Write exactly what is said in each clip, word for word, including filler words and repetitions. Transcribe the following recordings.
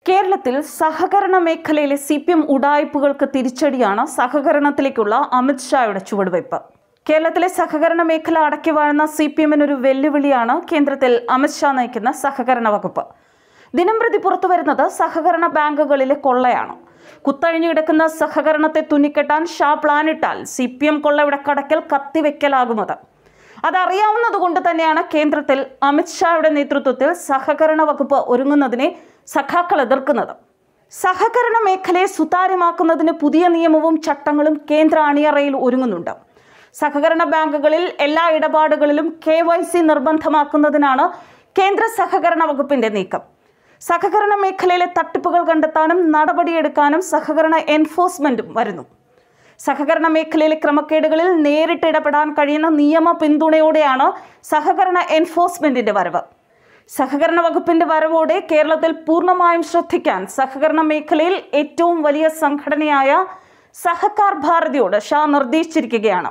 കേരളത്തിൽ സഹകരണ മേഖലയിലെ സി പി എം ഉഡായിപ്പുകൾക്ക് തിരിച്ചടിയാണ് സഹകരണത്തിലേക്കുള്ള അമിത്ഷായുടെ ചുവടുവയ്പ്. കേരളത്തിലെ സഹകരണ മേഖല അടക്കി വാഴുന്ന സി പി എമ്മിനൊരു വെല്ലുവിളിയാണ് കേന്ദ്രത്തിൽ അമിത്ഷാ നയിക്കുന്ന സഹകരണ വകുപ്പ്. ദിനംപ്രതി പുറത്തുവരുന്നത് സഹകരണ ബാങ്കുകളിലെ കൊള്ളയാണ്. കുത്തഴിഞ്ഞു കിടക്കുന്ന സഹകരണത്തെ തുന്നിക്കെട്ടാൻ ഷാ പ്ലാനിട്ടാൽ സി പി എം കൊള്ളയുടെ കടക്കൽ കത്തിവെക്കലാകുമത്. അതറിയാവുന്നതുകൊണ്ട് തന്നെയാണ് കേന്ദ്രത്തിൽ അമിത്ഷായുടെ നേതൃത്വത്തിൽ സഹകരണ വകുപ്പ് ഒരുങ്ങുന്നതിനെ സഖാക്കൾ എതിർക്കുന്നത്. സഹകരണ മേഖലയെ സുതാര്യമാക്കുന്നതിന് പുതിയ നിയമവും ചട്ടങ്ങളും കേന്ദ്ര അണിയറയിൽ ഒരുങ്ങുന്നുണ്ട്. സഹകരണ ബാങ്കുകളിൽ എല്ലാ ഇടപാടുകളിലും കെ വൈ സി നിർബന്ധമാക്കുന്നതിനാണ് കേന്ദ്ര സഹകരണ വകുപ്പിന്റെ നീക്കം. സഹകരണ മേഖലയിലെ തട്ടിപ്പുകൾ കണ്ടെത്താനും നടപടിയെടുക്കാനും സഹകരണ എൻഫോഴ്സ്മെന്റും വരുന്നു. സഹകരണ മേഖലയിലെ ക്രമക്കേടുകളിൽ നേരിട്ട് ഇടപെടാൻ കഴിയുന്ന നിയമ പിന്തുണയോടെയാണ് സഹകരണ എൻഫോഴ്സ്മെന്റിന്റെ വരവ്. സഹകരണ വകുപ്പിന്റെ വരവോടെ കേരളത്തിൽ പൂർണ്ണമായും ശ്രദ്ധിക്കാൻ സഹകരണ മേഖലയിൽ ഏറ്റവും വലിയ സംഘടനയായ സഹകാർ ഭാരതിയോട് ഷാ നിർദ്ദേശിച്ചിരിക്കുകയാണ്.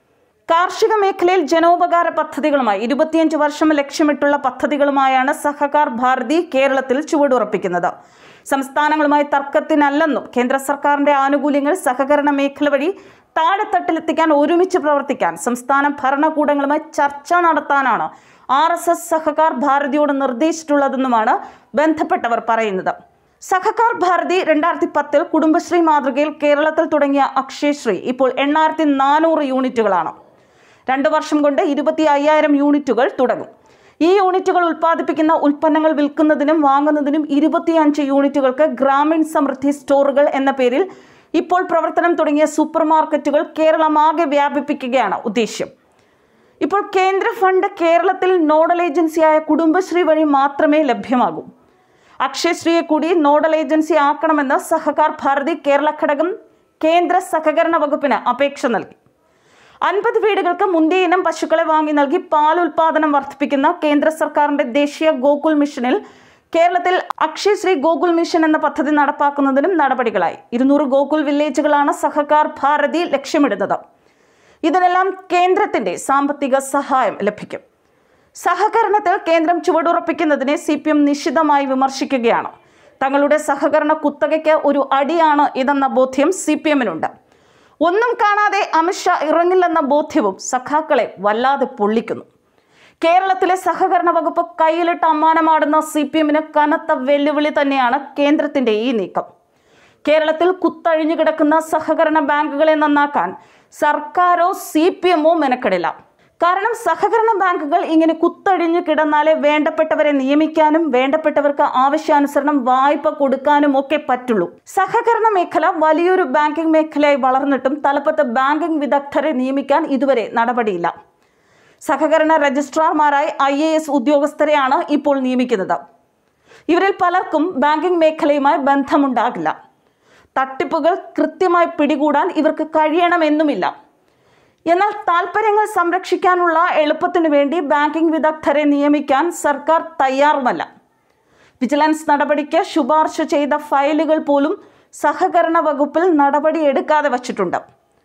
കാർഷിക മേഖലയിൽ ജനോപകാര പദ്ധതികളുമായി ഇരുപത്തിയഞ്ച് വർഷം ലക്ഷ്യമിട്ടുള്ള പദ്ധതികളുമായാണ് സഹകാർ ഭാരതി കേരളത്തിൽ ചുവടുറപ്പിക്കുന്നത്. സംസ്ഥാനങ്ങളുമായി തർക്കത്തിനല്ലെന്നും കേന്ദ്ര സർക്കാരിന്റെ ആനുകൂല്യങ്ങൾ സഹകരണ മേഖല വഴി താഴെത്തട്ടിലെത്തിക്കാൻ ഒരുമിച്ച് പ്രവർത്തിക്കാൻ സംസ്ഥാന ഭരണകൂടങ്ങളുമായി ചർച്ച നടത്താനാണ് ആർ എസ് എസ് സഹകാർ ഭാരതിയോട് നിർദ്ദേശിച്ചിട്ടുള്ളതെന്നുമാണ് ബന്ധപ്പെട്ടവർ പറയുന്നത്. സഹകാർ ഭാരതി രണ്ടായിരത്തി പത്തിൽ കുടുംബശ്രീ മാതൃകയിൽ കേരളത്തിൽ തുടങ്ങിയ അക്ഷയശ്രീ ഇപ്പോൾ എണ്ണായിരത്തി നാനൂറ് യൂണിറ്റുകളാണ്. രണ്ടു വർഷം കൊണ്ട് ഇരുപത്തി അയ്യായിരം യൂണിറ്റുകൾ തുടങ്ങും. ഈ യൂണിറ്റുകൾ ഉൽപ്പാദിപ്പിക്കുന്ന ഉൽപ്പന്നങ്ങൾ വിൽക്കുന്നതിനും വാങ്ങുന്നതിനും ഇരുപത്തിയഞ്ച് യൂണിറ്റുകൾക്ക് ഗ്രാമീൺ സമൃദ്ധി സ്റ്റോറുകൾ എന്ന പേരിൽ ഇപ്പോൾ പ്രവർത്തനം തുടങ്ങിയ സൂപ്പർ മാർക്കറ്റുകൾ കേരളമാകെ വ്യാപിപ്പിക്കുകയാണ് ഉദ്ദേശ്യം. ഇപ്പോൾ കേന്ദ്ര ഫണ്ട് കേരളത്തിൽ നോഡൽ ഏജൻസിയായ കുടുംബശ്രീ വഴി മാത്രമേ ലഭ്യമാകൂ. അക്ഷയശ്രീയെ കൂടി നോഡൽ ഏജൻസി ആക്കണമെന്ന് സഹകാർ ഭാരതി കേരള ഘടകം കേന്ദ്ര സഹകരണ വകുപ്പിന് അപേക്ഷ നൽകി. അൻപത് വീടുകൾക്ക് മുന്തിയ ഇനം പശുക്കളെ വാങ്ങി നൽകി പാൽ ഉൽപാദനം വർദ്ധിപ്പിക്കുന്ന കേന്ദ്ര സർക്കാരിന്റെ ദേശീയ ഗോകുൽ മിഷനിൽ കേരളത്തിൽ അക്ഷയശ്രീ ഗോകുൽ മിഷൻ എന്ന പദ്ധതി നടപ്പാക്കുന്നതിനും നടപടികളായി. ഇരുന്നൂറ് ഗോകുൽ വില്ലേജുകളാണ് സഹകാർ ഭാരതി ലക്ഷ്യമിടുന്നത്. ഇതിനെല്ലാം കേന്ദ്രത്തിന്റെ സാമ്പത്തിക സഹായം ലഭിക്കും. സഹകരണത്തിൽ കേന്ദ്രം ചുവടുറപ്പിക്കുന്നതിനെ സി പി എം നിശിതമായി വിമർശിക്കുകയാണ്. തങ്ങളുടെ സഹകരണ കുത്തകയ്ക്ക് ഒരു അടിയാണ് ഇതെന്ന ബോധ്യം സി പി എമ്മിനുണ്ട്. ഒന്നും കാണാതെ അമിത്ഷാ ഇറങ്ങില്ലെന്ന ബോധ്യവും സഖാക്കളെ വല്ലാതെ പൊള്ളിക്കുന്നു. കേരളത്തിലെ സഹകരണ വകുപ്പ് കയ്യിലിട്ട് അമ്മാനമാടുന്ന സി പി എമ്മിന് കനത്ത വെല്ലുവിളി തന്നെയാണ് കേന്ദ്രത്തിന്റെ ഈ നീക്കം. കേരളത്തിൽ കുത്തഴിഞ്ഞു കിടക്കുന്ന സഹകരണ ബാങ്കുകളെ നന്നാക്കാൻ സർക്കാരോ സി പി എമ്മോ മെനക്കെടില്ല. കാരണം സഹകരണ ബാങ്കുകൾ ഇങ്ങനെ കുത്തഴിഞ്ഞു കിടന്നാലേ വേണ്ടപ്പെട്ടവരെ നിയമിക്കാനും വേണ്ടപ്പെട്ടവർക്ക് ആവശ്യാനുസരണം വായ്പ കൊടുക്കാനും ഒക്കെ പറ്റുള്ളൂ. സഹകരണ മേഖല വലിയൊരു ബാങ്കിംഗ് മേഖലയായി വളർന്നിട്ടും തലപ്പത്ത് ബാങ്കിംഗ് വിദഗ്ധരെ നിയമിക്കാൻ ഇതുവരെ നടപടിയില്ല. സഹകരണ രജിസ്ട്രാർമാരായി ഐ എ എസ് ഉദ്യോഗസ്ഥരെയാണ് ഇപ്പോൾ നിയമിക്കുന്നത്. ഇവരിൽ പലർക്കും ബാങ്കിംഗ് മേഖലയുമായി ബന്ധമുണ്ടാകില്ല. തട്ടിപ്പുകൾ കൃത്യമായി പിടികൂടാൻ ഇവർക്ക് കഴിയണമെന്നുമില്ല. എന്നാൽ താൽപ്പര്യങ്ങൾ സംരക്ഷിക്കാനുള്ള എളുപ്പത്തിനു വേണ്ടി ബാങ്കിംഗ് വിദഗ്ധരെ നിയമിക്കാൻ സർക്കാർ തയ്യാറുമല്ല. വിജിലൻസ് നടപടിക്ക് ശുപാർശ ചെയ്ത ഫയലുകൾ പോലും സഹകരണ വകുപ്പിൽ നടപടി എടുക്കാതെ വച്ചിട്ടുണ്ട്.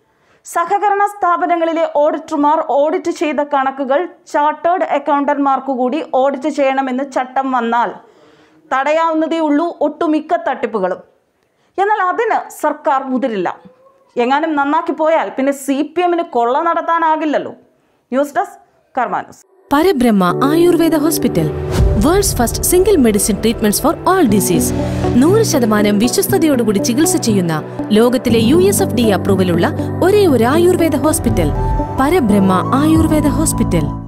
സഹകരണ സ്ഥാപനങ്ങളിലെ ഓഡിറ്റർമാർ ഓഡിറ്റ് ചെയ്ത കണക്കുകൾ ചാർട്ടേഡ് അക്കൗണ്ടന്റ്മാർക്കു കൂടി ഓഡിറ്റ് ചെയ്യണമെന്ന് ചട്ടം വന്നാൽ തടയാവുന്നതേ ഉള്ളൂ ഒട്ടുമിക്ക തട്ടിപ്പുകളും. എന്നാൽ അതിന് സർക്കാർ മുതിരില്ല. എങ്ങാനും നന്നാക്കി പോയാൽ പിന്നെ സി പി എമ്മിന് കൊള്ള നടത്താനാകില്ലല്ലോ. News desk Karma news. Parabrahma Ayurveda hospital, world's first single medicine treatments for all disease. നൂറ് ശതമാനം വിശ്വസ്തയോടുകൂടി ചികിത്സ ചെയ്യുന്ന ലോകത്തിലെ യു എസ് എഫ് ഡി അപ്രൂവലുള്ള ഒരേ ഒരു ആയുർവേദ ഹോസ്പിറ്റൽ പരബ്രഹ്മ ആയുർവേദ ഹോസ്പിറ്റൽ.